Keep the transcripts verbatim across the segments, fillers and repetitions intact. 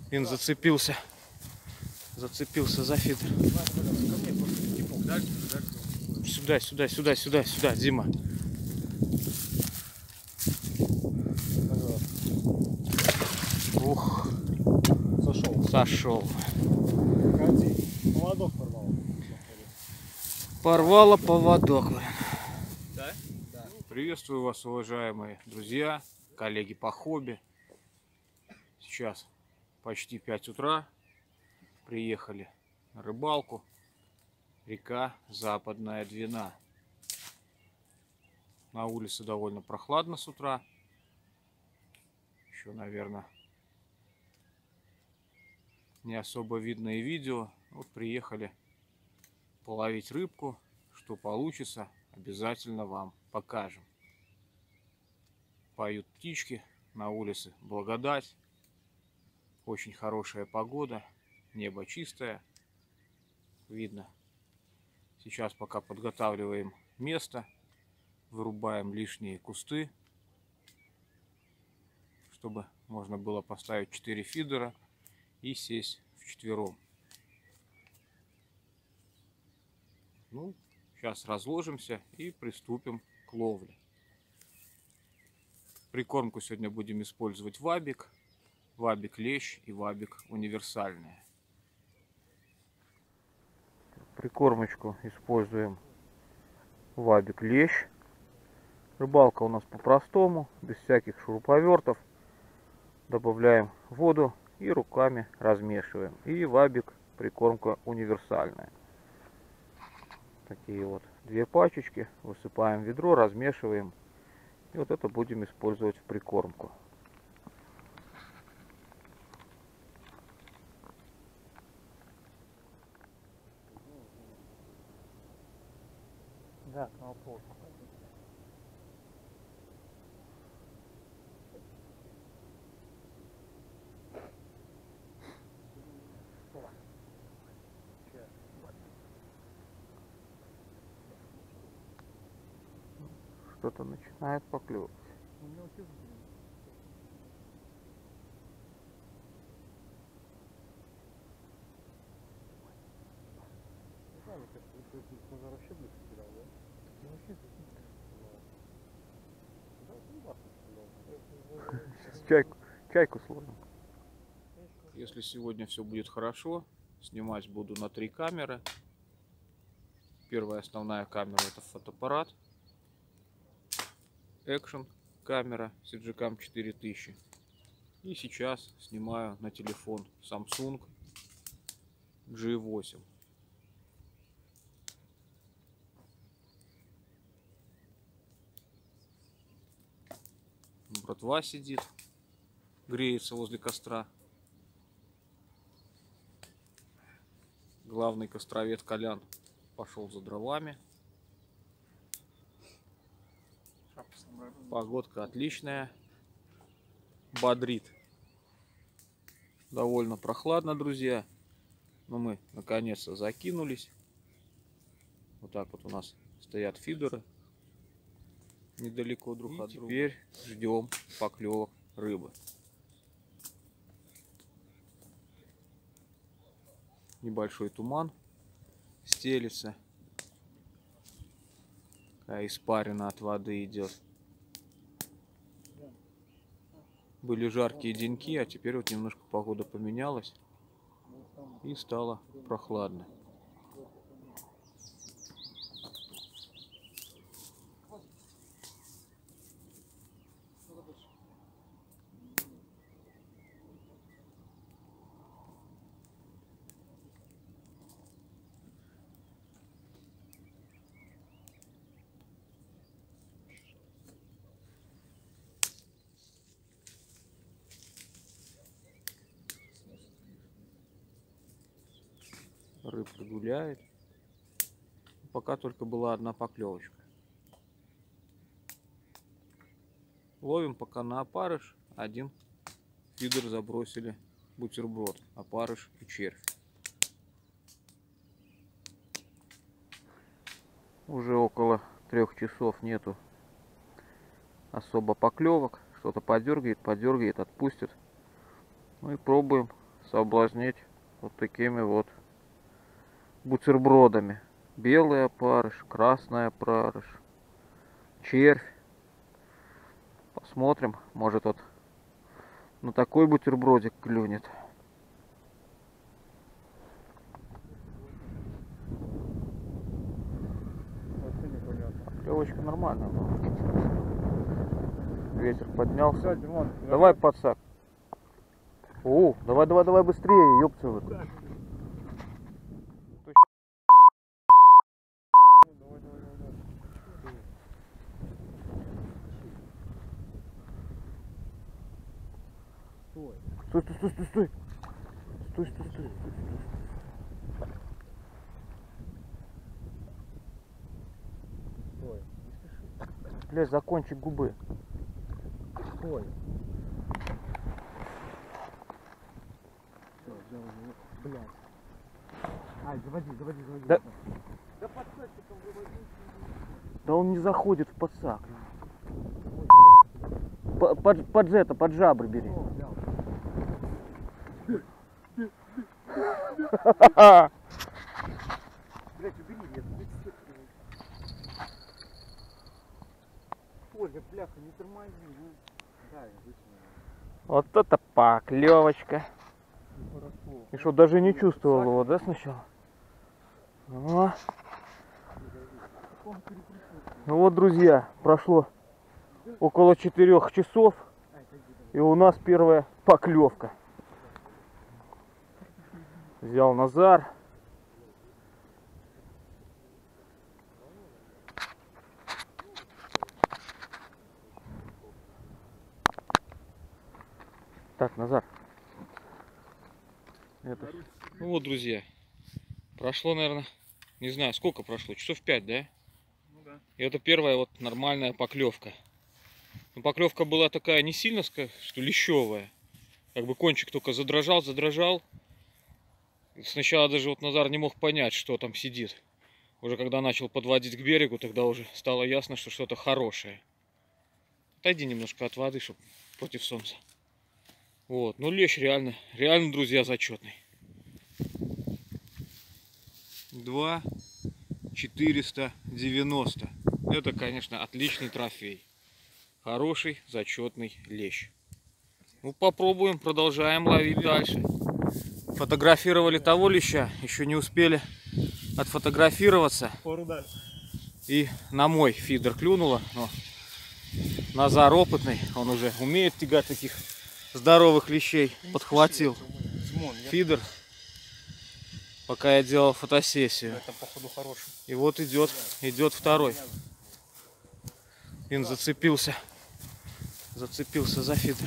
Ин зацепился. Зацепился за фидер. Сюда, сюда, сюда, сюда, сюда, Дима. Ух. Сошел. Сошел. Поводок порвал. Порвало поводок. Да? Да. Приветствую вас, уважаемые друзья, коллеги по хобби. Сейчас почти пять утра. Приехали на рыбалку. Река Западная Двина. На улице довольно прохладно с утра. Еще, наверное, не особо видно и видео. Вот приехали половить рыбку. Что получится, обязательно вам покажем. Поют птички, на улице благодать. Очень хорошая погода, небо чистое. Видно. Сейчас пока подготавливаем место, вырубаем лишние кусты, чтобы можно было поставить четыре фидера и сесть вчетвером. Ну, сейчас разложимся и приступим к ловле. Прикормку сегодня будем использовать вабик, вабик лещ и вабик универсальная. Прикормочку используем вабик лещ. Рыбалка у нас по-простому, без всяких шуруповертов. Добавляем воду и руками размешиваем. И вабик прикормка универсальная. Такие вот две пачечки. Высыпаем в ведро, размешиваем. И вот это будем использовать в прикормку. Да, на пол. Что-то начинает поклевывать. Чайку, чайку словим. Если сегодня все будет хорошо, снимать буду на три камеры. Первая основная камера — это фотоаппарат. Экшн камера Сиджикам четыре тысячи. И сейчас снимаю на телефон Samsung джи восемь. Братва сидит, греется возле костра. Главный костровед Колян пошел за дровами. Погодка отличная, бодрит. Довольно прохладно, друзья. Но мы наконец-то закинулись. Вот так вот у нас стоят фидеры недалеко друг от друга. Теперь ждем поклевок рыбы. Небольшой туман стелится. Такая испарина от воды идет. Были жаркие деньки, а теперь вот немножко погода поменялась и стало прохладно. Рыбка гуляет. Пока только была одна поклевочка. Ловим пока на опарыш. Один фидер забросили бутерброд. Опарыш и червь. Уже около трех часов нету особо поклевок. Что-то подергает, подергает, отпустит. Ну и пробуем соблазнить вот такими вот бутербродами. Белый опарыш, красный опарыш, червь. Посмотрим, может вот на такой бутербродик клюнет. Клевочка нормальная была. Ветер поднялся. Димон, Давай подсак. О, давай, давай, давай быстрее, ёпта вы. Стой, стой, стой, стой, стой. Стой, стой, стой, стой, стой. Стой, не спеши. Блядь, за кончик губы. Стой. Все, взял его. Блядь. Ай, заводи, заводи, заводи. Да, Да подсадчиком выводи. да он не заходит в подсак. Под, под, под это, под жабры бери. О, взял. Блядь, убери, я тут Ольга, бляха, не тормози, ну. Да, я вытяну. Вот это поклевочка. Хорошо. И что, даже не чувствовал его, да, сначала? О. Ну вот, друзья, прошло около четырех часов, и у нас первая поклевка. Взял Назар. Так, Назар. Это... Ну вот, друзья, прошло, наверное, не знаю, сколько прошло, часов пять, да? Ну да. И это первая вот нормальная поклевка. Но поклевка была такая не сильно, что лещевая. Как бы кончик только задрожал, задрожал. Сначала даже вот Назар не мог понять, что там сидит. Уже когда начал подводить к берегу, тогда уже стало ясно, что что-то хорошее. Отойди немножко от воды, чтобы против солнца. Вот, ну лещ реально, реально, друзья, зачетный. два четыреста девяносто. Это, конечно, отличный трофей. Хороший, зачетный лещ. Ну, попробуем, продолжаем ловить дальше. Фотографировали того леща, еще не успели отфотографироваться. Пару дальше. И на мой фидер клюнуло. Но Назар опытный, он уже умеет тягать таких здоровых лещей. Подхватил фидер, пока я делал фотосессию. Это, походу, хороший. И вот идет, идет второй. Ин зацепился. Зацепился за фидер.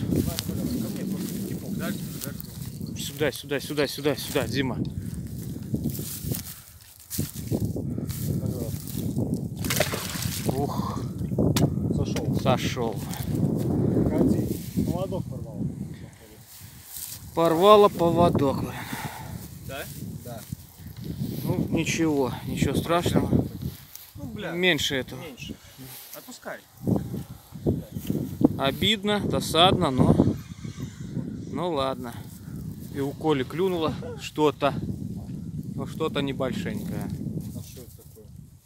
Сюда, сюда, сюда, сюда, сюда, Дима. Ух. Сошел. Сошел. Поводок порвал. Порвало поводок. Да? Да. Ну ничего, ничего страшного. Ну, бля. Меньше этого. Меньше. Отпускай. Обидно, досадно, но... Ну ладно. И у Коли клюнуло что-то. Ну что-то небольшенькое. А что это такое?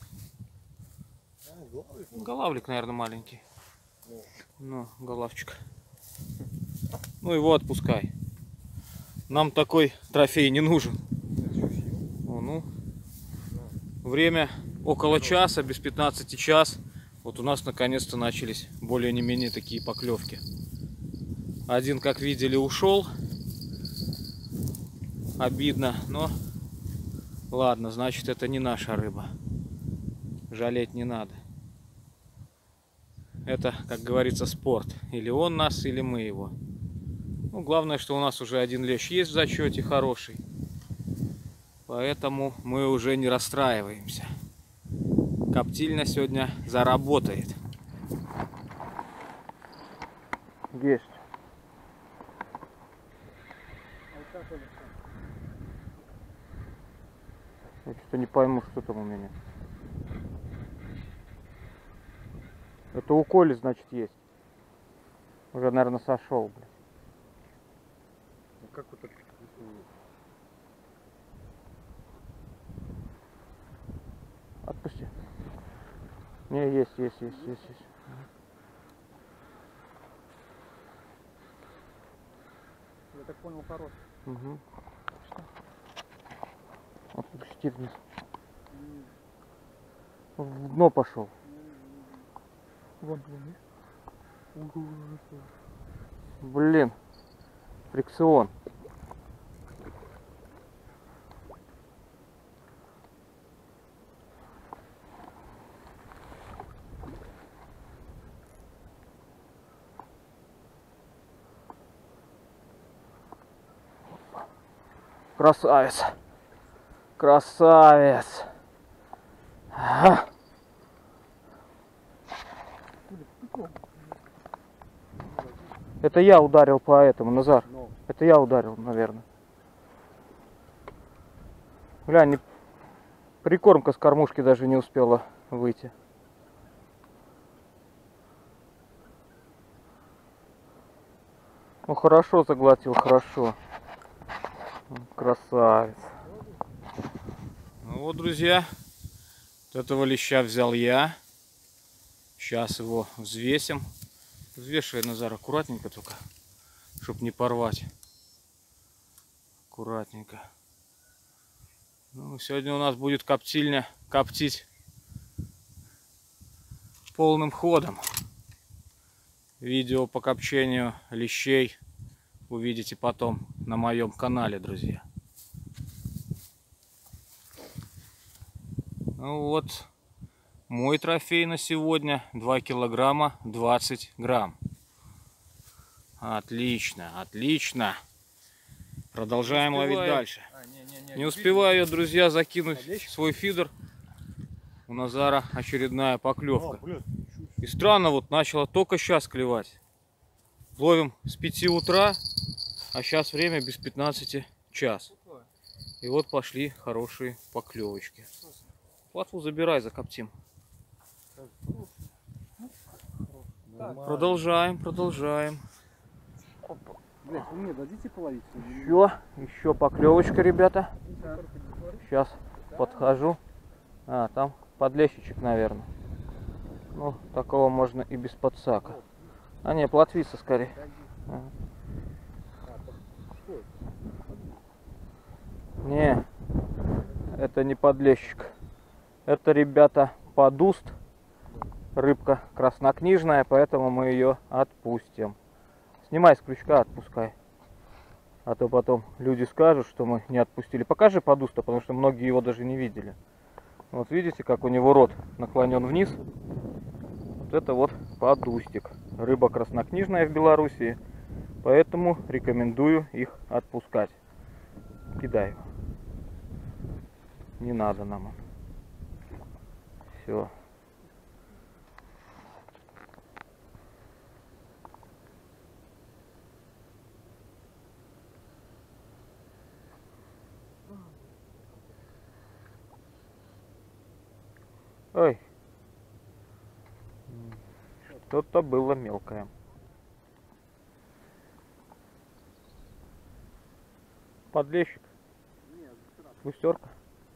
А, головик. Голавлик, наверное, маленький. Ну, головчик. Ну его отпускай. Нам такой трофей не нужен. О, ну. Время около часа, без пятнадцати час. Вот у нас наконец-то начались более-не-менее такие поклевки. Один, как видели, ушел. Обидно, но ладно, значит, это не наша рыба. Жалеть не надо. Это, как говорится, спорт. Или он нас, или мы его. Ну, главное, что у нас уже один лещ есть в зачете, хороший. Поэтому мы уже не расстраиваемся. Коптильня сегодня заработает. Есть. Я что-то не пойму, что там у меня. Это у Коли, значит, есть. Уже, наверное, сошел, блядь. как вот так рисуют? Отпусти. Не, есть, есть, есть, есть, есть. Я так понял, хороший. Угу. Отпусти вниз. В дно пошел. Вон, вон. Блин. Фрикцион. Красавец. Красавец. Ага. Это я ударил по этому, Назар. Но. Это я ударил, наверное. Глянь, не... прикормка с кормушки даже не успела выйти. Ну хорошо заглотил, хорошо. Красавец. Ну вот, друзья, вот этого леща взял я. Сейчас его взвесим. Взвешивай, Назар, аккуратненько только, чтобы не порвать. Аккуратненько. Ну, сегодня у нас будет коптильня коптить полным ходом. Видео по копчению лещей увидите потом на моем канале, друзья. Ну вот, мой трофей на сегодня два килограмма двадцать грамм. Отлично, отлично. Продолжаем ловить дальше. А, не, не, не, не успеваю я, друзья, закинуть свой фидер. У Назара очередная поклевка. И странно, вот начала только сейчас клевать. Ловим с пяти утра, а сейчас время без пятнадцати час. И вот пошли хорошие поклевочки. Платву забирай, закоптим. Продолжаем, продолжаем. Блять, вы мне дадите половить? Еще, еще поклевочка, ребята. Сейчас подхожу. А, там подлещичек, наверное. Ну, такого можно и без подсака. А не, плотвица скорее. А. Не, это не подлещик. Это, ребята, подуст. Рыбка краснокнижная, поэтому мы ее отпустим. Снимай с крючка, отпускай. А то потом люди скажут, что мы не отпустили. Покажи подуста, потому что многие его даже не видели. Вот видите, как у него рот наклонен вниз. Вот это вот подустик. Рыба краснокнижная в Белоруссии, поэтому рекомендую их отпускать. Кидаю. Не надо нам. Все. Ой, что-то было мелкое. Подлещик. Густерка.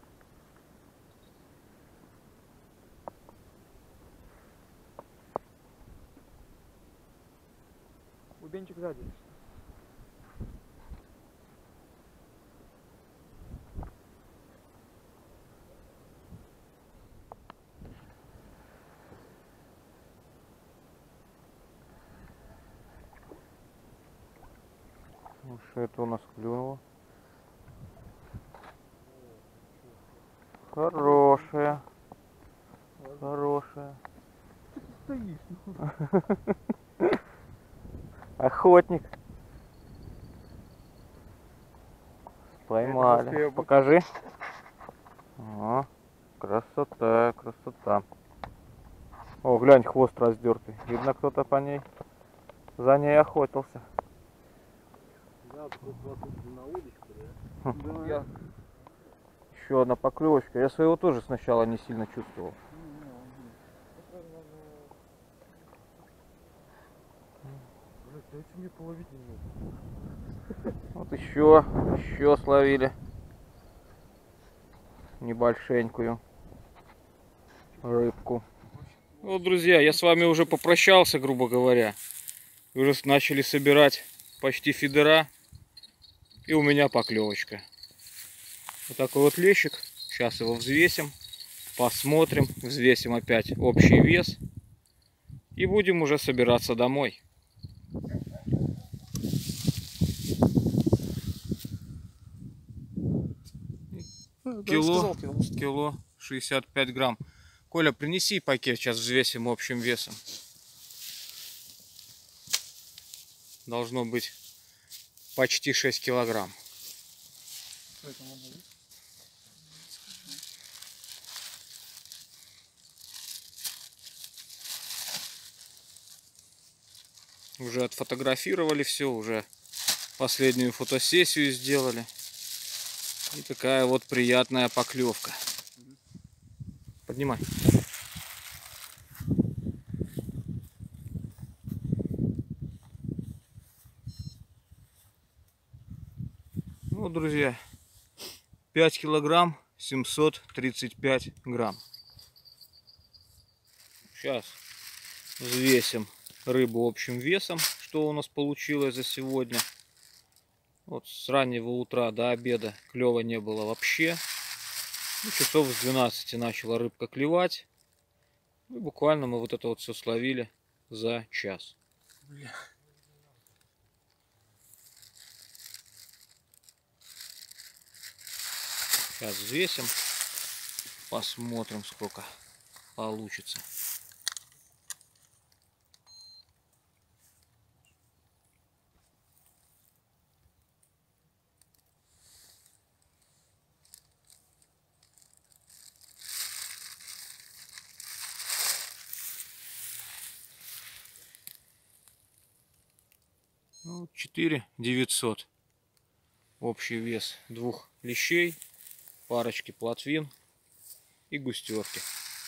Бубенчик сзади. Ну, что это у нас клюнуло? Хорошая. Хорошая. Стоишь. Охотник. Поймали. Покажи. О, красота, красота. О, глянь, хвост раздертый. Видно, кто-то по ней за ней охотился. Да, на удочку, да? Да. Я... Еще одна поклевочка. Я своего тоже сначала не сильно чувствовал. Блять, дайте мне половить немного. Вот еще, еще словили небольшенькую рыбку. Вот, друзья, я с вами уже попрощался, грубо говоря. Уже начали собирать почти фидера. И у меня поклевочка. Вот такой вот лещик. Сейчас его взвесим. Посмотрим. Взвесим опять общий вес. И будем уже собираться домой. Кило, кило шестьдесят пять грамм. Коля, принеси пакет, сейчас взвесим общим весом. Должно быть почти шесть килограмм. Уже отфотографировали все, уже последнюю фотосессию сделали. И такая вот приятная поклевка. Поднимай. Ну, друзья, пять килограмм семьсот тридцать пять грамм. Сейчас взвесим рыбу общим весом, что у нас получилось за сегодня. Вот с раннего утра до обеда клёва не было вообще. Ну, часов с двенадцати начала рыбка клевать. И буквально мы вот это вот все словили за час. Сейчас взвесим, посмотрим, сколько получится. Ну, четыре девятьсот общий вес двух лещей, парочки плотвин и густерки.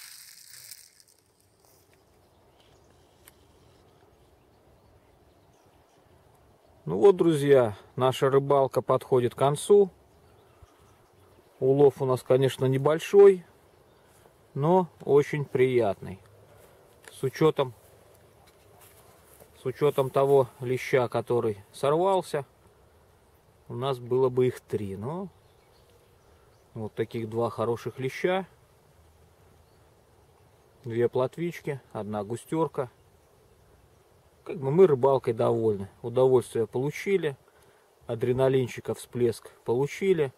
Ну вот, друзья, наша рыбалка подходит к концу. Улов у нас, конечно, небольшой, но очень приятный. С учетом, с учетом того леща, который сорвался, у нас было бы их три. Но вот таких два хороших леща, две плотвички, одна густерка. Как бы мы рыбалкой довольны. Удовольствие получили, адреналинчика всплеск получили.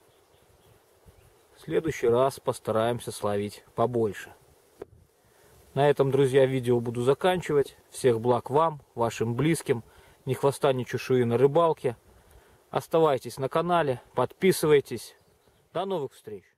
В следующий раз постараемся словить побольше. На этом, друзья, видео буду заканчивать. Всех благ вам, вашим близким. Ни хвоста, ни чешуи на рыбалке. Оставайтесь на канале, подписывайтесь. До новых встреч!